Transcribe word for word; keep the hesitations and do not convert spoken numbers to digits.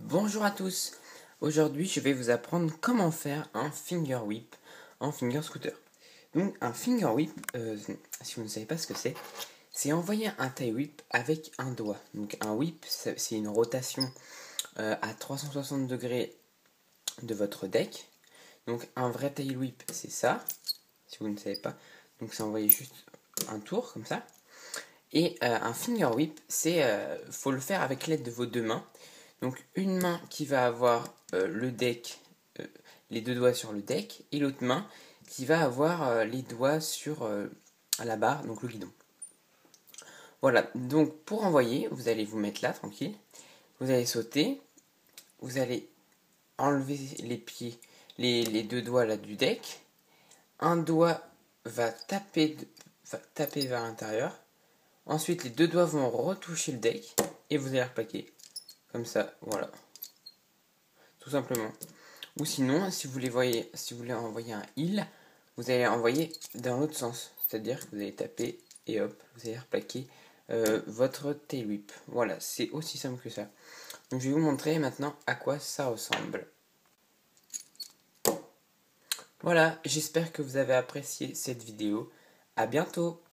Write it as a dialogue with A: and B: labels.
A: Bonjour à tous. Aujourd'hui, je vais vous apprendre comment faire un finger whip en finger scooter. Donc, un finger whip, euh, si vous ne savez pas ce que c'est, c'est envoyer un tail whip avec un doigt. Donc, un whip, c'est une rotation euh, à trois cent soixante degrés de votre deck. Donc, un vrai tail whip, c'est ça, si vous ne savez pas. Donc, c'est envoyer juste un tour comme ça. Et euh, un finger whip, c'est euh, faut le faire avec l'aide de vos deux mains. Donc une main qui va avoir euh, le deck, euh, les deux doigts sur le deck, et l'autre main qui va avoir euh, les doigts sur euh, la barre, donc le guidon. Voilà, donc pour envoyer, vous allez vous mettre là, tranquille. Vous allez sauter, vous allez enlever les pieds, les, les deux doigts là du deck. Un doigt va taper, va taper vers l'intérieur. Ensuite, les deux doigts vont retoucher le deck et vous allez replaquer. Comme ça, voilà. Tout simplement. Ou sinon, si vous voulez, voyez, si vous voulez envoyer un heal, vous allez envoyer dans l'autre sens. C'est-à-dire que vous allez taper et hop, vous allez replaquer euh, votre tail whip. Voilà, c'est aussi simple que ça. Donc je vais vous montrer maintenant à quoi ça ressemble. Voilà, j'espère que vous avez apprécié cette vidéo. À bientôt!